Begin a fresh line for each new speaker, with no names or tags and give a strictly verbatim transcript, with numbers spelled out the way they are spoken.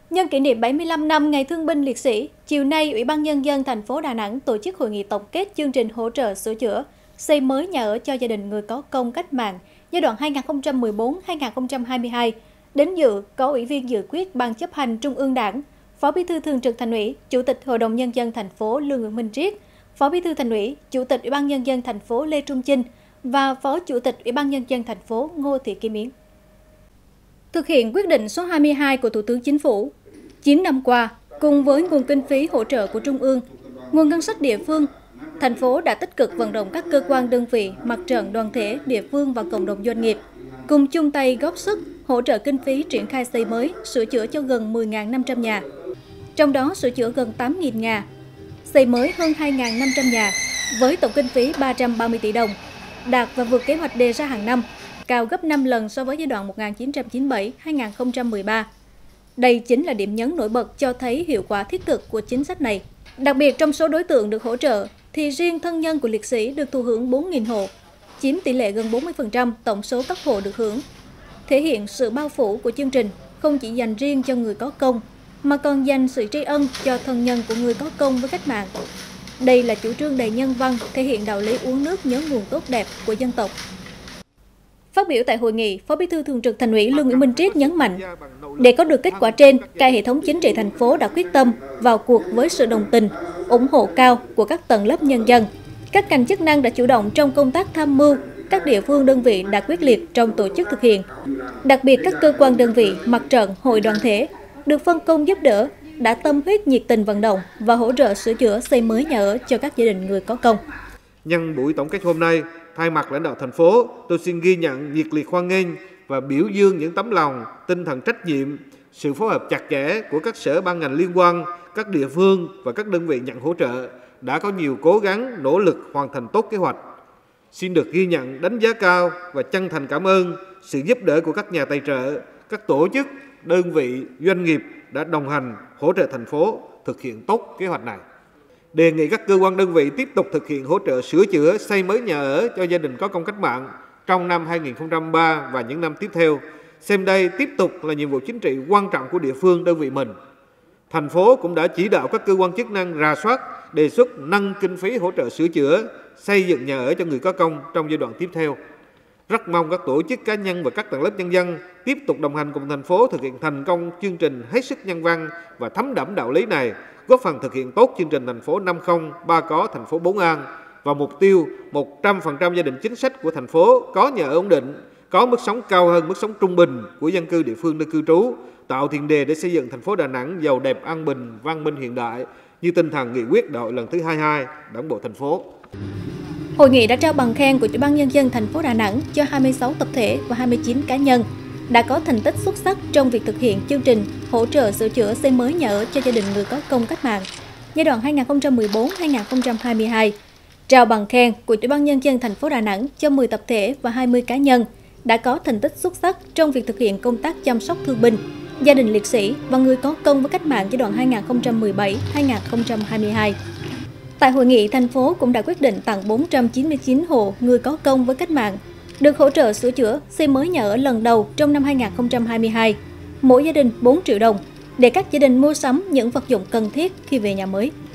Nhân kỷ niệm bảy mươi lăm năm Ngày Thương binh Liệt sĩ, chiều nay, Ủy ban Nhân dân thành phố Đà Nẵng tổ chức hội nghị tổng kết chương trình hỗ trợ sửa chữa, xây mới nhà ở cho gia đình người có công cách mạng giai đoạn hai nghìn không trăm mười bốn đến hai nghìn không trăm hai mươi hai. Đến dự có Ủy viên dự khuyết Ban chấp hành Trung ương Đảng, Phó Bí thư Thường trực Thành ủy, Chủ tịch Hội đồng Nhân dân thành phố Lương Nguyễn Minh Triết, Phó Bí thư Thành ủy, Chủ tịch Ủy ban Nhân dân thành phố Lê Trung Chinh và Phó Chủ tịch Ủy ban Nhân dân thành phố Ngô Thị Kim Yến. Thực hiện quyết định số hai mươi hai của Thủ tướng Chính phủ, chín năm qua, cùng với nguồn kinh phí hỗ trợ của Trung ương, nguồn ngân sách địa phương, thành phố đã tích cực vận động các cơ quan đơn vị, mặt trận, đoàn thể, địa phương và cộng đồng doanh nghiệp cùng chung tay góp sức hỗ trợ kinh phí triển khai xây mới, sửa chữa cho gần mười nghìn năm trăm nhà. Trong đó sửa chữa gần tám nghìn nhà, xây mới hơn hai nghìn năm trăm nhà với tổng kinh phí ba trăm ba mươi tỷ đồng, đạt và vượt kế hoạch đề ra hàng năm, cao gấp năm lần so với giai đoạn một nghìn chín trăm chín mươi bảy đến hai nghìn không trăm mười ba. Đây chính là điểm nhấn nổi bật cho thấy hiệu quả thiết thực của chính sách này. Đặc biệt trong số đối tượng được hỗ trợ, thì riêng thân nhân của liệt sĩ được thụ hưởng bốn nghìn hộ, chiếm tỷ lệ gần bốn mươi phần trăm tổng số các hộ được hưởng. Thể hiện sự bao phủ của chương trình không chỉ dành riêng cho người có công, mà còn dành sự tri ân cho thân nhân của người có công với cách mạng. Đây là chủ trương đầy nhân văn, thể hiện đạo lý uống nước nhớ nguồn tốt đẹp của dân tộc. Phát biểu tại hội nghị, Phó Bí thư Thường trực Thành ủy Lương Nguyễn Minh Triết nhấn mạnh, để có được kết quả trên, cả hệ thống chính trị thành phố đã quyết tâm vào cuộc với sự đồng tình, ủng hộ cao của các tầng lớp nhân dân. Các ngành chức năng đã chủ động trong công tác tham mưu, các địa phương đơn vị đã quyết liệt trong tổ chức thực hiện. Đặc biệt các cơ quan đơn vị, mặt trận, hội đoàn thể được phân công giúp đỡ, đã tâm huyết nhiệt tình vận động và hỗ trợ sửa chữa xây mới nhà ở cho các gia đình người có công.
Nhân buổi tổng kết hôm nay, thay mặt lãnh đạo thành phố, tôi xin ghi nhận, nhiệt liệt hoan nghênh và biểu dương những tấm lòng, tinh thần trách nhiệm, sự phối hợp chặt chẽ của các sở ban ngành liên quan, các địa phương và các đơn vị nhận hỗ trợ đã có nhiều cố gắng, nỗ lực hoàn thành tốt kế hoạch. Xin được ghi nhận, đánh giá cao và chân thành cảm ơn sự giúp đỡ của các nhà tài trợ, các tổ chức, đơn vị, doanh nghiệp đã đồng hành, hỗ trợ thành phố thực hiện tốt kế hoạch này. Đề nghị các cơ quan đơn vị tiếp tục thực hiện hỗ trợ sửa chữa, xây mới nhà ở cho gia đình có công cách mạng trong năm hai nghìn không trăm ba và những năm tiếp theo. Xem đây tiếp tục là nhiệm vụ chính trị quan trọng của địa phương, đơn vị mình. Thành phố cũng đã chỉ đạo các cơ quan chức năng rà soát, đề xuất nâng kinh phí hỗ trợ sửa chữa, xây dựng nhà ở cho người có công trong giai đoạn tiếp theo. Rất mong các tổ chức, cá nhân và các tầng lớp nhân dân tiếp tục đồng hành cùng thành phố thực hiện thành công chương trình hết sức nhân văn và thấm đẫm đạo lý này, góp phần thực hiện tốt chương trình thành phố năm không ba có, thành phố bốn an và mục tiêu một trăm phần trăm gia đình chính sách của thành phố có nhà ở ổn định, có mức sống cao hơn mức sống trung bình của dân cư địa phương nơi cư trú, tạo tiền đề để xây dựng thành phố Đà Nẵng giàu đẹp, an bình, văn minh hiện đại như tinh thần nghị quyết đại hội lần thứ hai mươi hai Đảng bộ thành phố.
Hội nghị đã trao bằng khen của Ủy ban Nhân dân thành phố Đà Nẵng cho hai mươi sáu tập thể và hai mươi chín cá nhân đã có thành tích xuất sắc trong việc thực hiện chương trình hỗ trợ sửa chữa xây mới nhà ở cho gia đình người có công cách mạng giai đoạn hai nghìn không trăm mười bốn đến hai nghìn không trăm hai mươi hai. Trao bằng khen của Ủy ban Nhân dân thành phố Đà Nẵng cho mười tập thể và hai mươi cá nhân đã có thành tích xuất sắc trong việc thực hiện công tác chăm sóc thương binh, gia đình liệt sĩ và người có công với cách mạng giai đoạn hai nghìn không trăm mười bảy đến hai nghìn không trăm hai mươi hai. Tại hội nghị, thành phố cũng đã quyết định tặng bốn trăm chín mươi chín hộ người có công với cách mạng được hỗ trợ sửa chữa, xây mới nhà ở lần đầu trong năm hai nghìn không trăm hai mươi hai, mỗi gia đình bốn triệu đồng để các gia đình mua sắm những vật dụng cần thiết khi về nhà mới.